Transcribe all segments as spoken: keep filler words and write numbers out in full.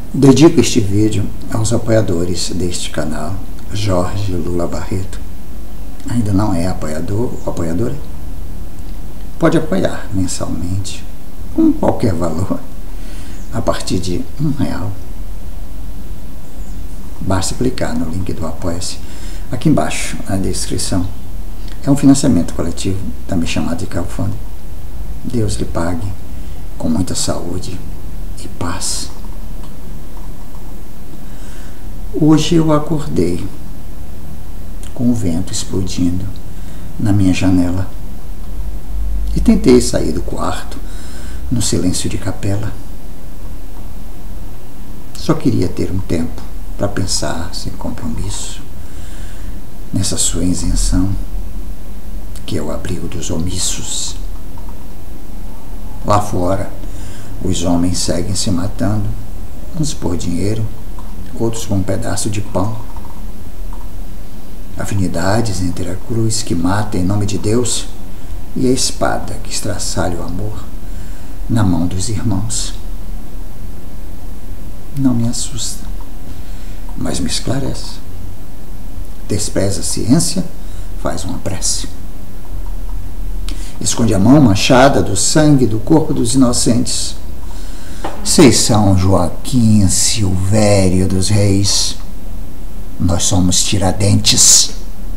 Dedico este vídeo aos apoiadores deste canal. Jorge Lula Barreto ainda não é apoiador ou apoiadora? Pode apoiar mensalmente com qualquer valor a partir de um real. Basta clicar no link do Apoia-se aqui embaixo na descrição. É um financiamento coletivo, também chamado de crowdfunding. Deus lhe pague com muita saúde e paz. Hoje eu acordei com o vento explodindo na minha janela e tentei sair do quarto no silêncio de capela. Só queria ter um tempo para pensar sem compromisso nessa sua isenção, que é o abrigo dos omissos. Lá fora, os homens seguem se matando, uns por dinheiro, outros por um pedaço de pão. Afinidades entre a cruz que mata em nome de Deus e a espada que estraçalha o amor na mão dos irmãos. Não me assusta, mas me esclarece. Despreza a ciência, faz uma prece. Esconde a mão manchada do sangue do corpo dos inocentes. Vocês são Joaquim Silvério dos Reis. Nós somos Tiradentes.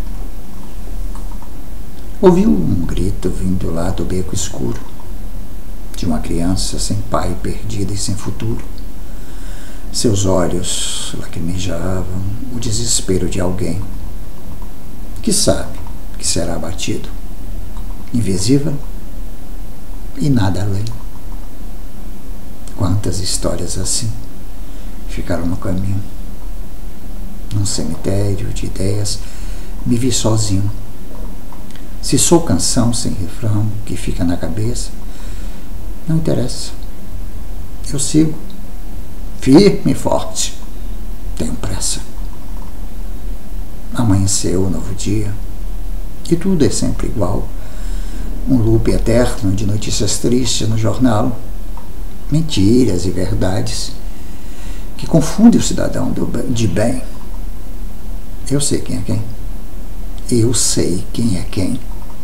Ouviu um grito vindo lá do beco escuro, de uma criança sem pai, perdida e sem futuro. Seus olhos lacrimejavam o desespero de alguém que sabe que será abatido, invisível e nada além. Quantas histórias assim ficaram no caminho. Num cemitério de ideias, me vi sozinho. Se sou canção sem refrão que fica na cabeça, não interessa. Eu sigo, firme e forte. Tenho pressa. Amanheceu um novo dia e tudo é sempre igual. Um loop eterno de notícias tristes no jornal, mentiras e verdades que confundem o cidadão de bem. Eu sei quem é quem. Eu sei quem é quem.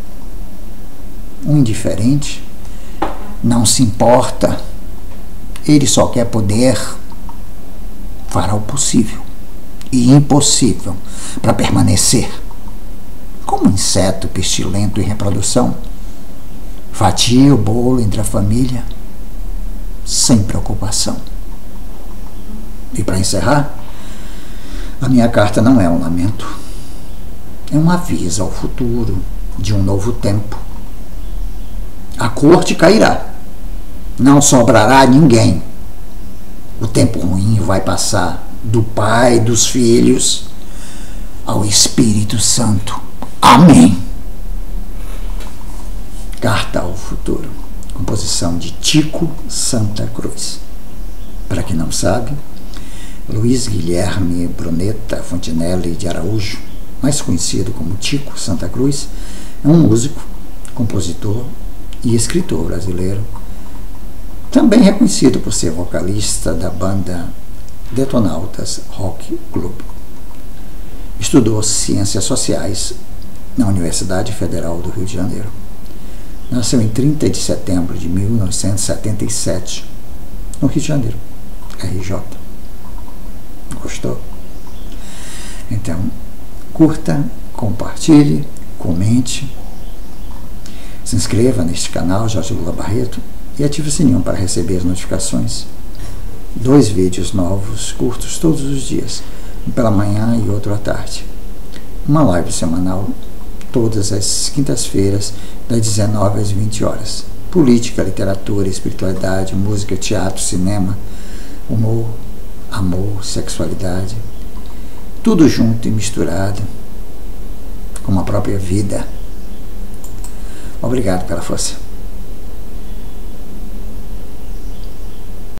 O indiferente não se importa. Ele só quer poder. Fará o possível e impossível para permanecer. Como um inseto pestilento em reprodução, fatia o bolo entre a família sem preocupação. E para encerrar, a minha carta não é um lamento, é um aviso ao futuro de um novo tempo. A corte cairá, não sobrará ninguém. O tempo ruim vai passar do Pai, dos Filhos, ao Espírito Santo. Amém. Carta ao Futuro, composição de Tico Santa Cruz. Para quem não sabe, Luiz Guilherme Bruneta Fontinelli de Araújo, mais conhecido como Tico Santa Cruz, é um músico, compositor e escritor brasileiro, também reconhecido por ser vocalista da banda Detonautas Rock Club. Estudou Ciências Sociais na Universidade Federal do Rio de Janeiro. Nasceu em trinta de setembro de mil novecentos e setenta e sete, no Rio de Janeiro, R J. Gostou? Então, curta, compartilhe, comente, se inscreva neste canal, Jorge Lula Barreto, e ative o sininho para receber as notificações. Dois vídeos novos, curtos, todos os dias, um pela manhã e outro à tarde. Uma live semanal, todas as quintas-feiras, das dezenove às vinte horas. Política, literatura, espiritualidade, música, teatro, cinema, humor, amor, sexualidade, tudo junto e misturado, como a própria vida. Obrigado pela força.